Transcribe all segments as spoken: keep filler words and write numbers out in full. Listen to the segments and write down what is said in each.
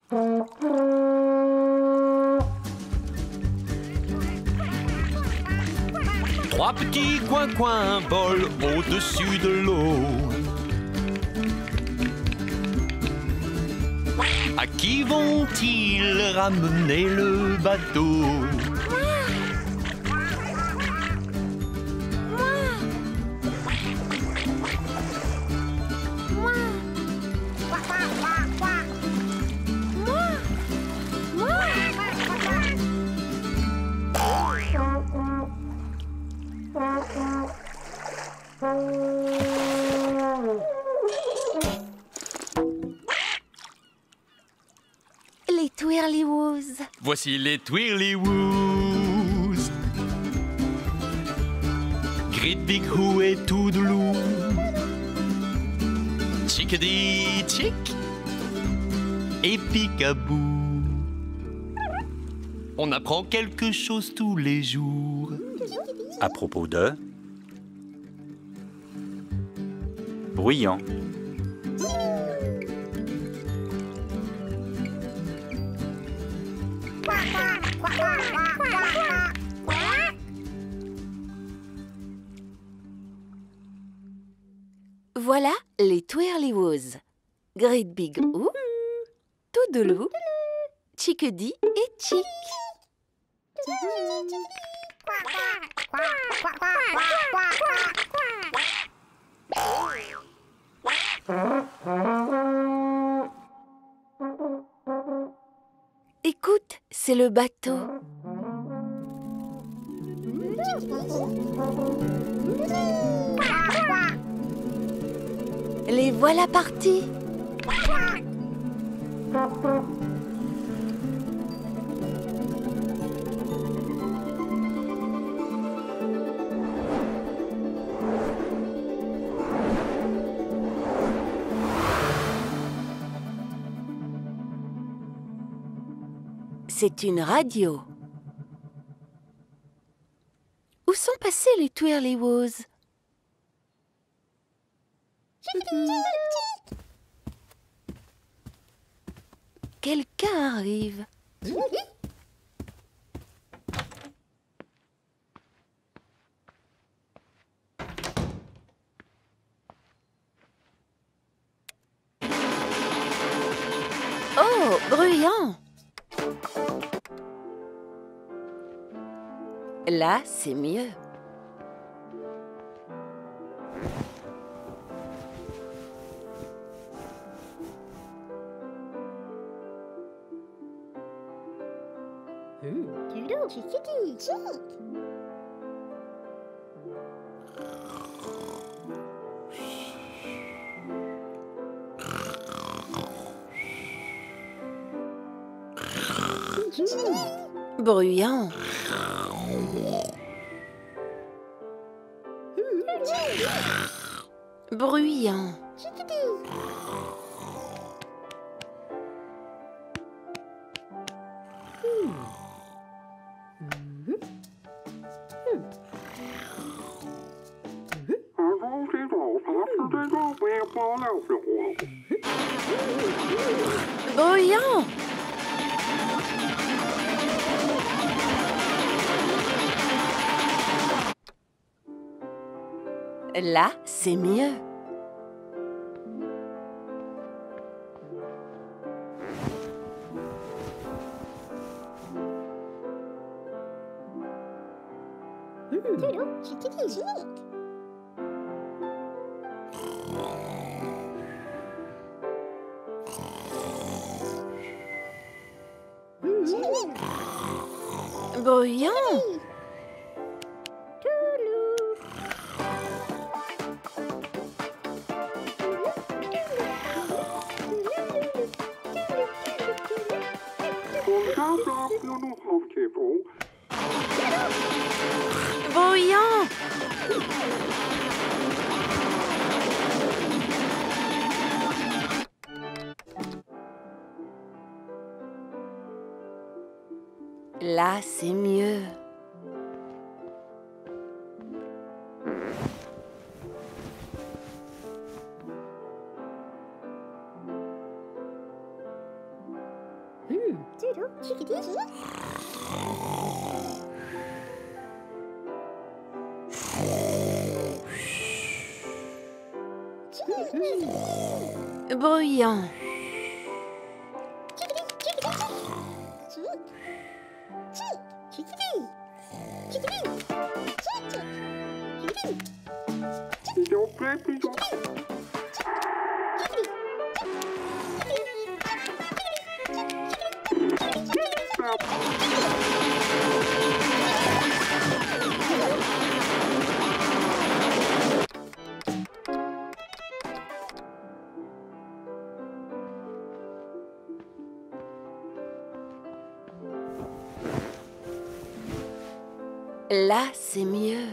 Trois petits coins-coins volent au-dessus de l'eau. À qui vont-ils ramener le bateau? Les Twirlywoos. Voici les Twirlywoos. Great Big Who et Toodaloo. Chickadee Chick et Peekaboo. On apprend quelque chose tous les jours. À propos de... Bruyant. Voilà les Twirlywoos. Great Big Who, Toodaloo, Chickadee et Chick. Écoute, c'est le bateau. Les voilà partis. C'est une radio. Où sont passés les Twirlywoos? Quelqu'un arrive. Oh, bruyant! Là, c'est mieux. Bruyant. Bruyant. Bruyant. Là, c'est mieux. Bruyant. Bruyant. Là, c'est mieux. Bruyant. Là, c'est mieux.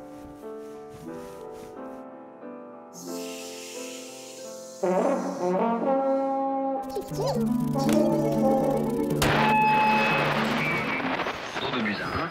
Tour de Musin.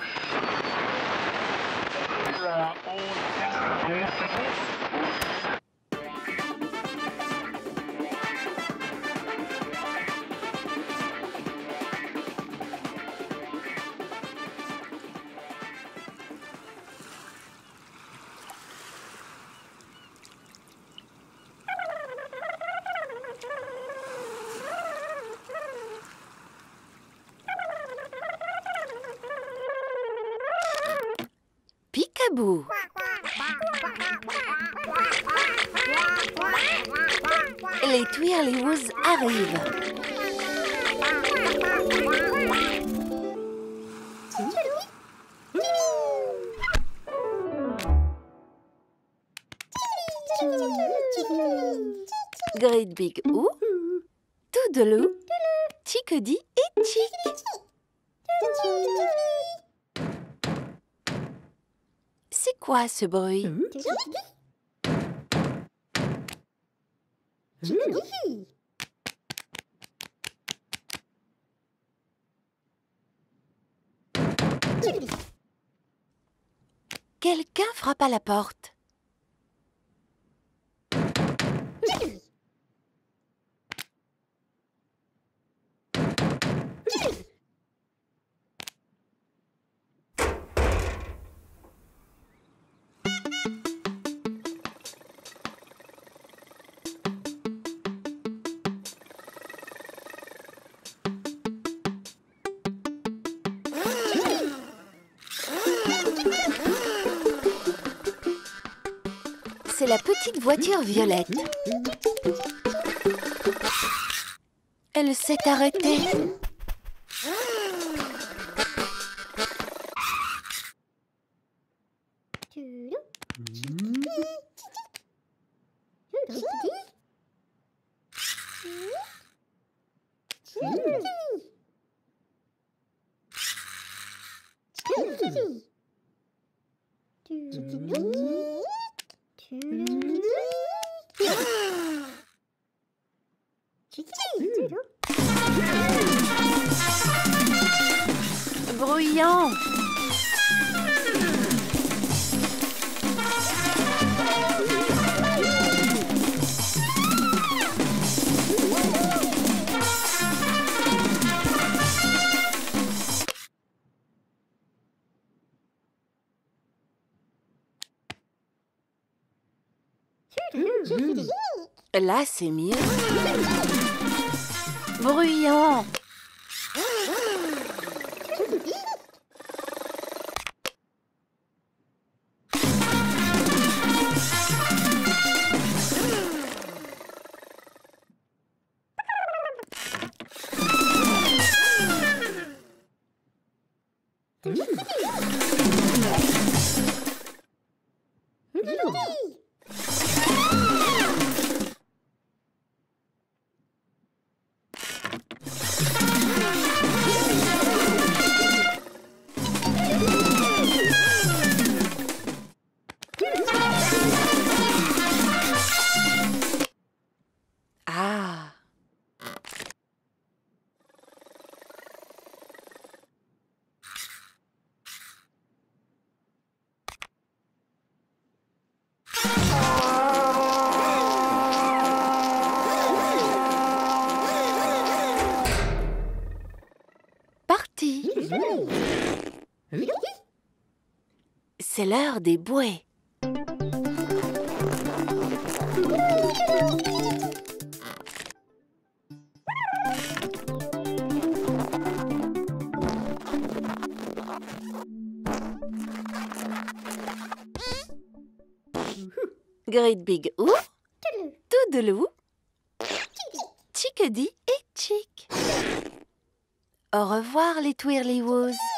Peek-a-boo. Les Twirlywoos arrivent. Great Big O, Toodaloo, Chickadee et Chick. C'est quoi ce bruit? Quelqu'un frappe à la porte. C'est la petite voiture violette. Elle s'est arrêtée. Bruyant. Là, c'est mieux. Bruyant. C'est l'heure des bouées. Great Big Ouf, Toudoulou, Chickadee et Chick. Au revoir les Twirlywoos.